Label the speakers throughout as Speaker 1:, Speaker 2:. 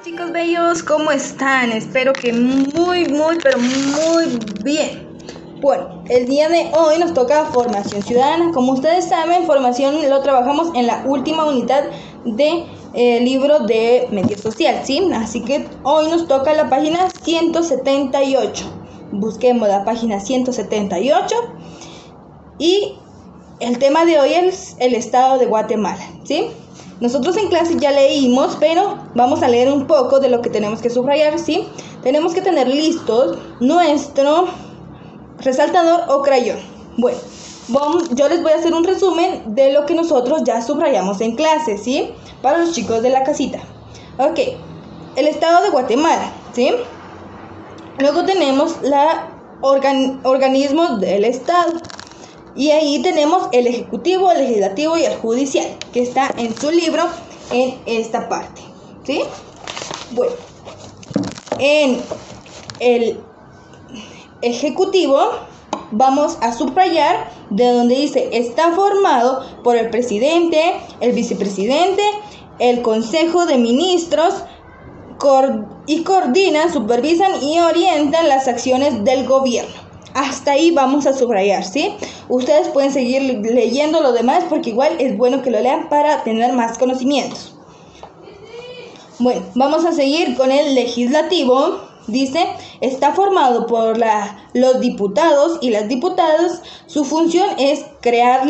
Speaker 1: Chicos bellos, ¿cómo están? Espero que pero muy bien. Bueno, el día de hoy nos toca formación ciudadana. Como ustedes saben, formación lo trabajamos en la última unidad de libro de medio social, ¿sí? Así que hoy nos toca la página 178. Busquemos la página 178 y el tema de hoy es el estado de Guatemala, ¿sí? Nosotros en clase ya leímos, pero vamos a leer un poco de lo que tenemos que subrayar, ¿sí? Tenemos que tener listos nuestro resaltador o crayón. Bueno, yo les voy a hacer un resumen de lo que nosotros ya subrayamos en clase, ¿sí? Para los chicos de la casita. Ok, el estado de Guatemala, ¿sí? Luego tenemos la organismos del estado. Y ahí tenemos el ejecutivo, el legislativo y el judicial, que está en su libro en esta parte, ¿sí? Bueno, en el ejecutivo vamos a subrayar de donde dice está formado por el presidente, el vicepresidente, el consejo de ministros y coordinan, supervisan y orientan las acciones del gobierno. Hasta ahí vamos a subrayar, ¿sí? Ustedes pueden seguir leyendo lo demás porque igual es bueno que lo lean para tener más conocimientos. Bueno, vamos a seguir con el legislativo. Dice, está formado por los diputados y las diputadas. Su función es crear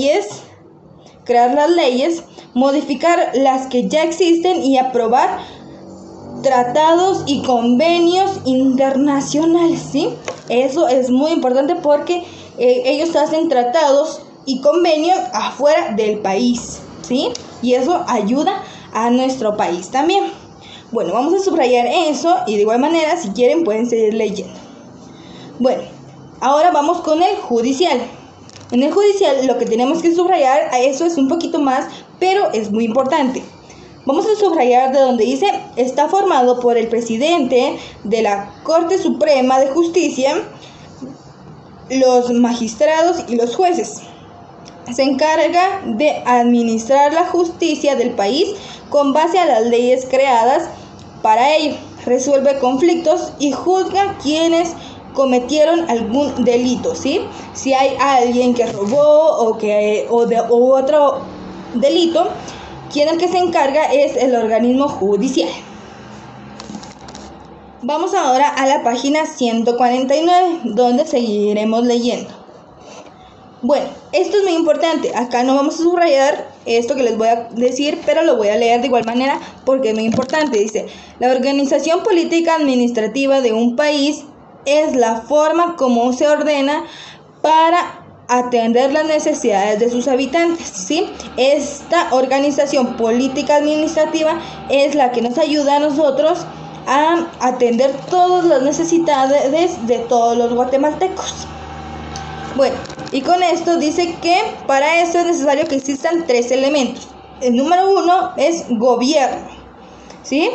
Speaker 1: las leyes, modificar las que ya existen y aprobar tratados y convenios internacionales, ¿sí? Eso es muy importante porque ellos hacen tratados y convenios afuera del país, ¿sí? Y eso ayuda a nuestro país también. Bueno, vamos a subrayar eso y de igual manera, si quieren, pueden seguir leyendo. Bueno, ahora vamos con el judicial. En el judicial lo que tenemos que subrayar, a eso es un poquito más, pero es muy importante. Vamos a subrayar de donde dice, está formado por el presidente de la Corte Suprema de Justicia, los magistrados y los jueces. Se encarga de administrar la justicia del país con base a las leyes creadas para ello. Resuelve conflictos y juzga quienes cometieron algún delito, ¿sí? Si hay alguien que robó o otro delito, quien el que se encarga es el organismo judicial. Vamos ahora a la página 149, donde seguiremos leyendo. Bueno, esto es muy importante. Acá no vamos a subrayar esto que les voy a decir, pero lo voy a leer de igual manera porque es muy importante. Dice, la organización política administrativa de un país es la forma como se ordena para atender las necesidades de sus habitantes, ¿sí? Esta organización política administrativa es la que nos ayuda a nosotros a atender todas las necesidades de todos los guatemaltecos. Bueno, y con esto dice que para eso es necesario que existan 3 elementos. El número 1 es gobierno, ¿sí?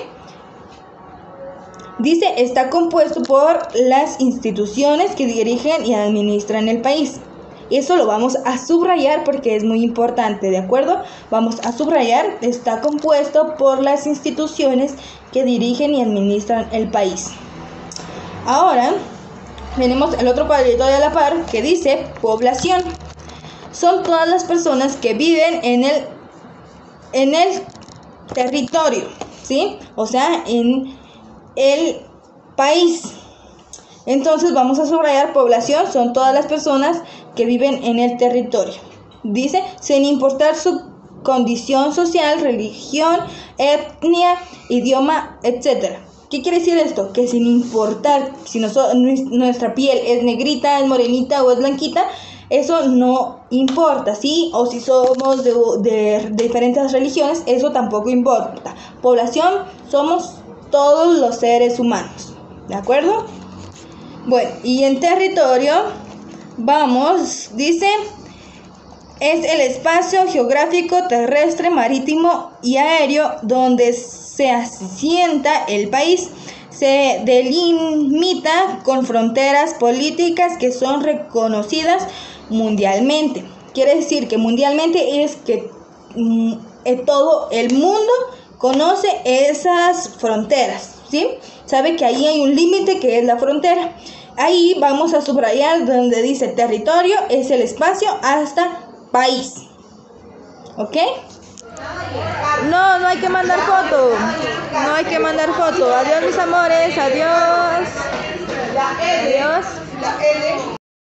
Speaker 1: Dice, está compuesto por las instituciones que dirigen y administran el país. Eso lo vamos a subrayar porque es muy importante, ¿de acuerdo? Vamos a subrayar, está compuesto por las instituciones que dirigen y administran el país. Ahora, tenemos el otro cuadrito de la par que dice población. Son todas las personas que viven en el territorio, ¿sí? O sea, en el país. Entonces vamos a subrayar población, son todas las personas que viven en el territorio. Dice, sin importar su condición social, religión, etnia, idioma, etc. ¿Qué quiere decir esto? Que sin importar si nuestra piel es negrita, es morenita o es blanquita, eso no importa, ¿sí? O si somos de diferentes religiones, eso tampoco importa. Población, somos todos los seres humanos, ¿de acuerdo? Bueno, y en territorio, dice, es el espacio geográfico terrestre, marítimo y aéreo donde se asienta el país. Se delimita con fronteras políticas que son reconocidas mundialmente. Quiere decir que mundialmente es que todo el mundo conoce esas fronteras, ¿sí? Sabe que ahí hay un límite que es la frontera. Ahí vamos a subrayar donde dice territorio, es el espacio hasta país. ¿Ok? No, no hay que mandar foto. No hay que mandar foto. Adiós, mis amores. Adiós. Adiós.